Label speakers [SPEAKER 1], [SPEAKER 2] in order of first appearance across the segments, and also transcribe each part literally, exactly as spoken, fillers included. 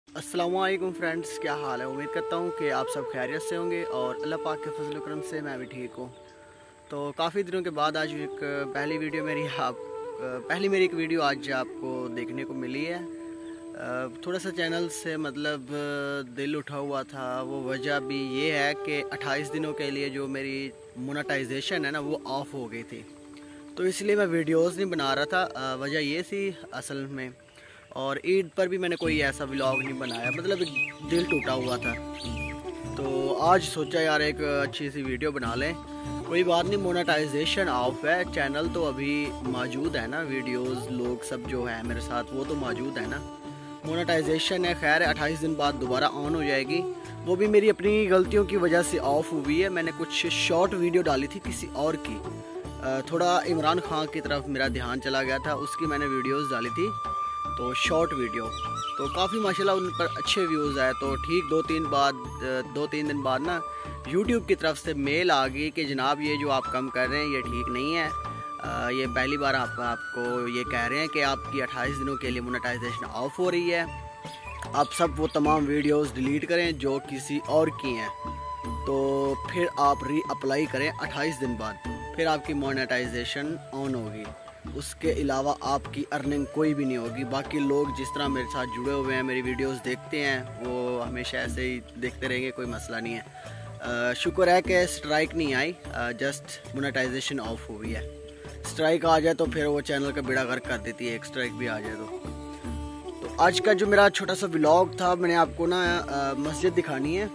[SPEAKER 1] अस्सलामुअलैकुम फ्रेंड्स, क्या हाल है। उम्मीद करता हूँ कि आप सब खैरियत से होंगे और अल्लाह पाक के फजल व करम से मैं भी ठीक हूँ। तो काफ़ी दिनों के बाद आज एक पहली वीडियो मेरी आप पहली मेरी एक वीडियो आज आपको देखने को मिली है। थोड़ा सा चैनल से मतलब दिल उठा हुआ था। वो वजह भी ये है कि अट्ठाईस दिनों के लिए जो मेरी मोनेटाइजेशन है ना वो ऑफ़ हो गई थी, तो इसलिए मैं वीडियोस नहीं बना रहा था। वजह ये थी असल में। और ईद पर भी मैंने कोई ऐसा व्लॉग नहीं बनाया, मतलब दिल टूटा हुआ था। तो आज सोचा यार एक अच्छी सी वीडियो बना लें। कोई बात नहीं, मोनेटाइजेशन ऑफ है, चैनल तो अभी मौजूद है ना, वीडियोस लोग सब जो है मेरे साथ वो तो मौजूद है ना। मोनेटाइजेशन है, खैर अट्ठाईस दिन बाद दोबारा ऑन हो जाएगी। वो भी मेरी अपनी गलतियों की वजह से ऑफ हुई है। मैंने कुछ शॉर्ट वीडियो डाली थी किसी और की, थोड़ा इमरान खान की तरफ मेरा ध्यान चला गया था, उसकी मैंने वीडियोस डाली थी, तो शॉर्ट वीडियो। तो काफ़ी माशाल्लाह उन पर अच्छे व्यूज़ आए। तो ठीक दो तीन बाद दो तीन दिन बाद ना यूट्यूब की तरफ से मेल आ गई कि जनाब ये जो आप काम कर रहे हैं ये ठीक नहीं है। आ, ये पहली बार आप आपको ये कह रहे हैं कि आपकी अट्ठाईस दिनों के लिए मोनेटाइजेशन ऑफ हो रही है। आप सब वो तमाम वीडियोस डिलीट करें जो किसी और की हैं, तो फिर आप री अप्लाई करें अट्ठाईस दिन बाद, फिर आपकी मोनेटाइजेशन ऑन होगी। उसके अलावा आपकी अर्निंग कोई भी नहीं होगी। बाकी लोग जिस तरह मेरे साथ जुड़े हुए हैं, मेरी वीडियोस देखते हैं, वो हमेशा ऐसे ही देखते रहेंगे, कोई मसला नहीं है। आ, शुक्र है कि स्ट्राइक नहीं आई, जस्ट मोनेटाइजेशन ऑफ हुई है। स्ट्राइक आ जाए तो फिर वो चैनल का बेड़ा गर्क कर देती है, एक स्ट्राइक भी आ जाए तो। तो आज का जो मेरा छोटा सा व्लॉग था, मैंने आपको ना मस्जिद दिखानी है।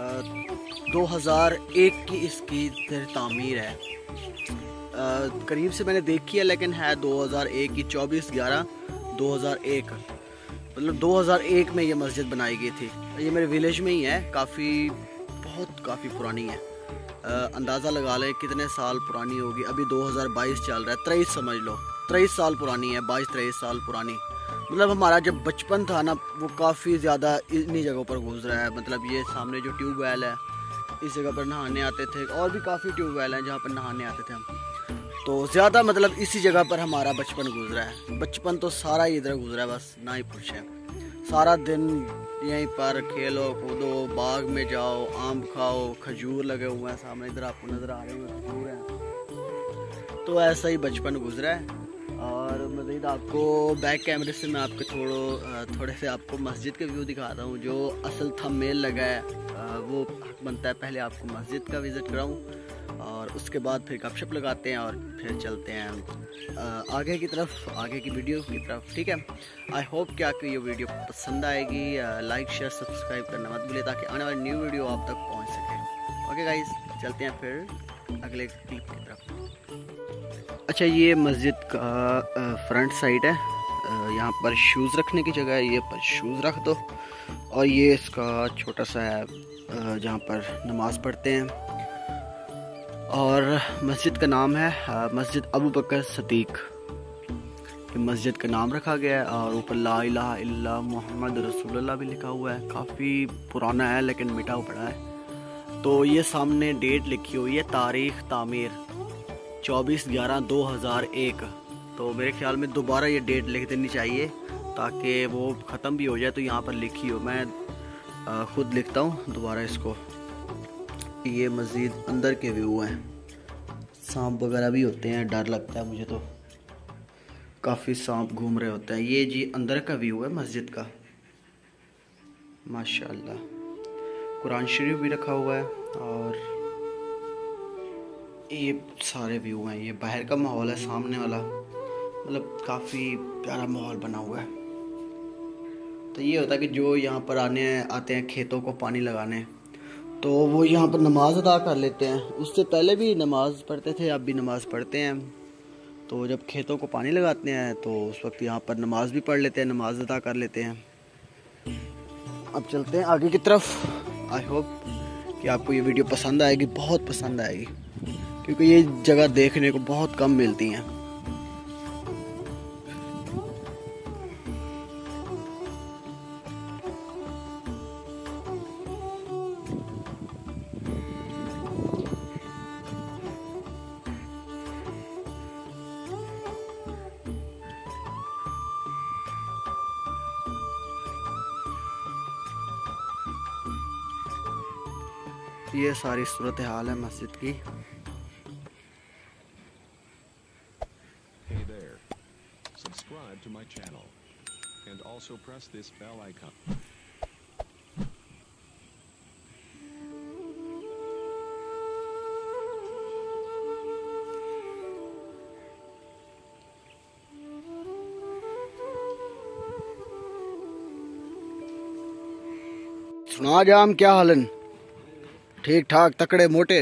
[SPEAKER 1] दो हज़ार एक की इसकी तामीर है। Uh, करीब से मैंने देखी है, लेकिन है दो हज़ार एक की, चौबीस ग्यारह दो हज़ार एक, मतलब दो हज़ार एक में ये मस्जिद बनाई गई थी। ये मेरे विलेज में ही है, काफ़ी बहुत काफ़ी पुरानी है। uh, अंदाज़ा लगा ले कितने साल पुरानी होगी। अभी दो हज़ार बाईस चल रहा है, तेईस समझ लो, तेईस साल पुरानी है, बाईस तेईस साल पुरानी। मतलब हमारा जब बचपन था ना वो काफ़ी ज़्यादा इन्हीं जगहों पर गुजरा है। मतलब ये सामने जो ट्यूबवेल है, इस जगह पर नहाने आते थे, और भी काफ़ी ट्यूबवेल हैं जहाँ पर नहाने आते थे हम। तो ज़्यादा मतलब इसी जगह पर हमारा बचपन गुजरा है। बचपन तो सारा ही इधर गुजरा है, बस ना ही पूछे। सारा दिन यहीं पर खेलो कूदो, बाग में जाओ, आम खाओ, खजूर लगे हुए हैं सामने, इधर आपको नज़र आ रहे हैं खजूर हैं। तो ऐसा ही बचपन गुजरा है। और मज़ीद आपको बैक कैमरे से मैं आपके थोड़ो थोड़े से आपको मस्जिद के व्यू दिखाता हूँ। जो असल थंबनेल लगा है वो हक बनता है पहले आपको मस्जिद का विज़िट कराऊँ, और उसके बाद फिर गपशप लगाते हैं और फिर चलते हैं आगे की तरफ, आगे की वीडियो की तरफ। ठीक है, आई होप कि आपको ये वीडियो पसंद आएगी। लाइक शेयर सब्सक्राइब करना मत भूलिए ताकि आने वाली न्यू वीडियो आप तक पहुंच सके। ओके गाइस, चलते हैं फिर अगले क्लिप की तरफ। अच्छा, ये मस्जिद का फ्रंट साइड है। यहाँ पर शूज़ रखने की जगह है, ये पर शूज़ रख दो। और ये इसका छोटा सा है जहाँ पर नमाज़ पढ़ते हैं। और मस्जिद का नाम है मस्जिद अबू बकर सदीक, मस्जिद का नाम रखा गया है। और ऊपर ला इलाहा इल्लल्लाह मुहम्मद रसूलुल्लाह भी लिखा हुआ है। काफ़ी पुराना है लेकिन मिटा पड़ा है। तो ये सामने डेट लिखी हुई है, तारीख़ तामीर चौबीस ग्यारह दो हज़ार एक। तो मेरे ख्याल में दोबारा ये डेट लिख देनी चाहिए ताकि वो ख़त्म भी हो जाए, तो यहाँ पर लिखी हो। मैं ख़ुद लिखता हूँ दोबारा इसको। ये मस्जिद अंदर के व्यू हैं, सांप वगैरह भी होते हैं, डर लगता है मुझे तो, काफ़ी सांप घूम रहे होते हैं। ये जी अंदर का व्यू है मस्जिद का, माशाल्लाह। कुरान शरीफ भी रखा हुआ है और ये सारे व्यू हैं। ये बाहर का माहौल है, सामने वाला मतलब काफ़ी प्यारा माहौल बना हुआ है। तो ये होता है कि जो यहाँ पर आने आते हैं खेतों को पानी लगाने, तो वो यहाँ पर नमाज़ अदा कर लेते हैं। उससे पहले भी नमाज़ पढ़ते थे, अब भी नमाज़ पढ़ते हैं। तो जब खेतों को पानी लगाते हैं तो उस वक्त यहाँ पर नमाज़ भी पढ़ लेते हैं, नमाज़ अदा कर लेते हैं। अब चलते हैं आगे की तरफ। आई होप कि आपको ये वीडियो पसंद आएगी, बहुत पसंद आएगी, क्योंकि ये जगह देखने को बहुत कम मिलती हैं। ये सारी सूरत हाल है मस्जिद की।
[SPEAKER 2] Hey there. Subscribe to my channel and also press this bell icon.
[SPEAKER 1] सुना जाम क्या हालन? ठीक ठाक तकड़े मोटे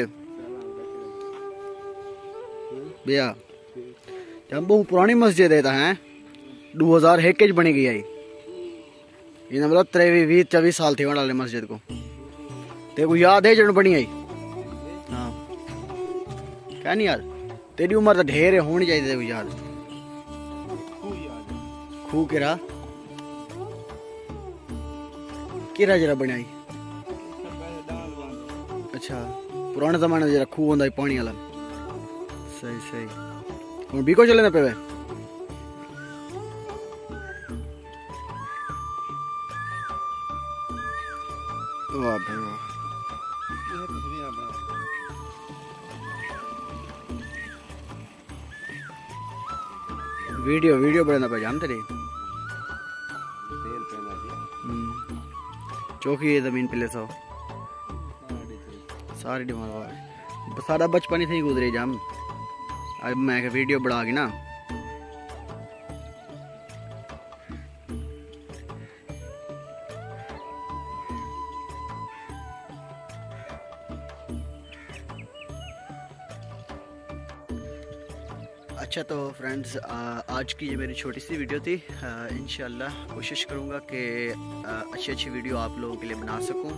[SPEAKER 1] भैया। जब बहुत पुरानी मस्जिद है हैं दो हजार एक बनी गई आई। ये मतलब त्रेवी बीस चौबीस साल थी वाले मस्जिद को। तेरे को याद है जब बनी आई? हाँ क्या नहीं याद? तेरी उम्र तो ढेर होनी चाहिए। तेरे को याद? खूह किरा किरा जरा बनाई। अच्छा पुराने जमाने जरा खूह होंदा पानी वाला। सही सही। हुण बीको चले पे वाह भाई वाह। वीडियो वीडियो बना पे जाम तेरे चौकी जमीन पे ले सो सारी डिमांड सारा बचपन ही थी गुजरे जाम। अब मैं वीडियो बना के ना अच्छा। तो फ्रेंड्स आज की ये मेरी छोटी सी वीडियो थी। इंशाल्लाह कोशिश करूँगा कि अच्छी अच्छी वीडियो आप लोगों के लिए बना सकूँ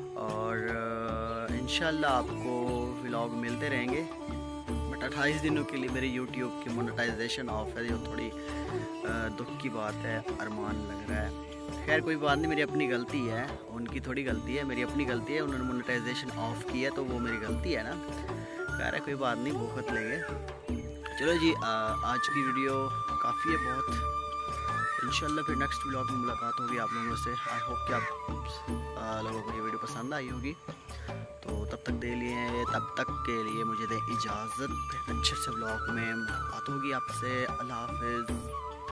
[SPEAKER 1] और इंशाल्लाह आपको व्लॉग मिलते रहेंगे। बट अट्ठाईस दिनों के लिए मेरे यूट्यूब की मोनेटाइजेशन ऑफ है, जो थोड़ी दुख की बात है। अरमान लग रहा है। खैर कोई बात नहीं, मेरी अपनी गलती है, उनकी थोड़ी गलती है, मेरी अपनी गलती है। उन्होंने मोनेटाइजेशन ऑफ की है तो वो मेरी गलती है ना। खैर है कोई बात नहीं, भुगत लेंगे। चलो जी आ, आज की वीडियो काफ़ी है बहुत। इंशाल्लाह फिर नेक्स्ट व्लॉग में मुलाकात होगी आप लोगों से। आई होप कि आप आ, लोगों को ये वीडियो पसंद आई होगी। तो तब तक दे लिए तब तक के लिए मुझे दें इजाज़त। फिर अच्छे से व्लॉग में मुलाकात होगी आपसे। अल्लाह हाफ़िज़।